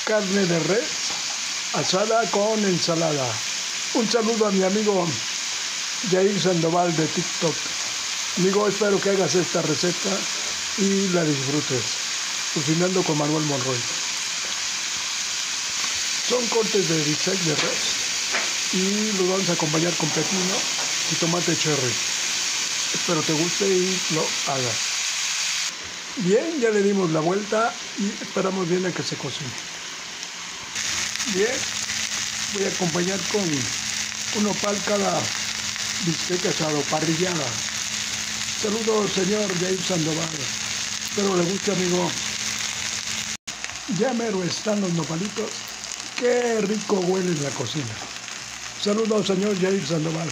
carne de res asada con ensalada. Un saludo a mi amigo Jair Sandoval de TikTok. Amigo, espero que hagas esta receta y la disfrutes. Cocinando con Manuel Monroy. Son cortes de bistec de res y los vamos a acompañar con pepino y tomate cherry. Espero te guste y lo hagas. Bien, ya le dimos la vuelta y esperamos bien a que se cocine. Bien, voy a acompañar con un nopal cada bistec asado, parrillada. Saludos, señor Jair Sandoval. Espero le guste, amigo. Ya mero están los nopalitos. Qué rico huele en la cocina. Saludos, señor Jair Sandoval.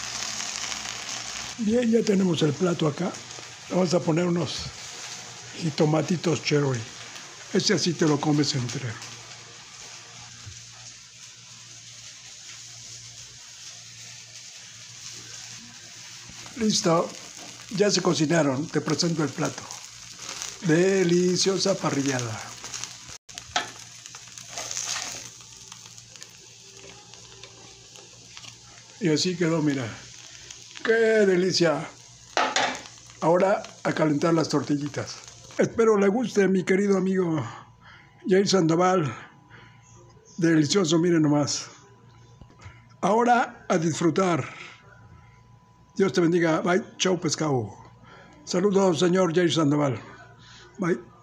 Bien, ya tenemos el plato acá. Vamos a poner unos jitomatitos cherry. Este así te lo comes entero. Listo. Ya se cocinaron. Te presento el plato. Deliciosa parrillada. Y así quedó, mira. ¡Qué delicia! Ahora a calentar las tortillitas. Espero le guste, mi querido amigo Jair Sandoval. Delicioso, miren nomás. Ahora a disfrutar. Dios te bendiga. Bye. Chau, pescado. Saludos, señor Jair Sandoval. Bye.